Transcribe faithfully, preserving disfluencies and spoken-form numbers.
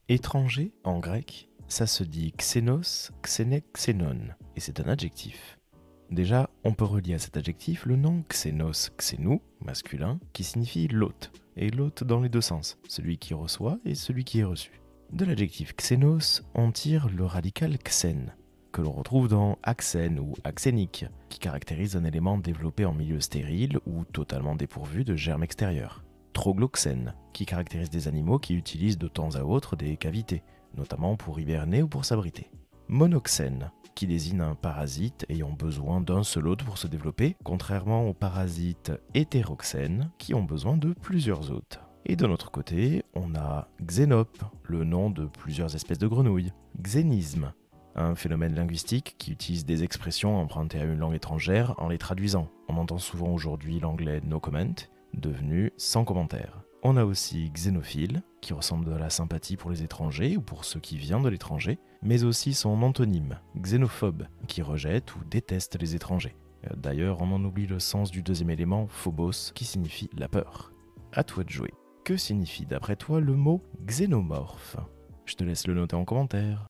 Étranger, en grec, ça se dit xénos, xéné, xénon, et c'est un adjectif. Déjà, on peut relier à cet adjectif le nom xénos, xénou, masculin, qui signifie l'hôte, et l'hôte dans les deux sens, celui qui reçoit et celui qui est reçu. De l'adjectif xénos, on tire le radical xène, que l'on retrouve dans axène ou axénique, qui caractérise un élément développé en milieu stérile ou totalement dépourvu de germes extérieurs. Trogloxène, qui caractérise des animaux qui utilisent de temps à autre des cavités, notamment pour hiberner ou pour s'abriter. Monoxène, qui désigne un parasite ayant besoin d'un seul hôte pour se développer, contrairement aux parasites hétéroxènes qui ont besoin de plusieurs hôtes. Et de l'autre côté, on a xénope, le nom de plusieurs espèces de grenouilles. Xénisme, un phénomène linguistique qui utilise des expressions empruntées à une langue étrangère en les traduisant. On entend souvent aujourd'hui l'anglais no comment, devenu sans commentaire. On a aussi xénophile, qui ressemble à la sympathie pour les étrangers ou pour ceux qui viennent de l'étranger, mais aussi son antonyme, xénophobe, qui rejette ou déteste les étrangers. D'ailleurs, on en oublie le sens du deuxième élément, phobos, qui signifie la peur. À toi de jouer. Que signifie d'après toi le mot xénomorphe? Je te laisse le noter en commentaire.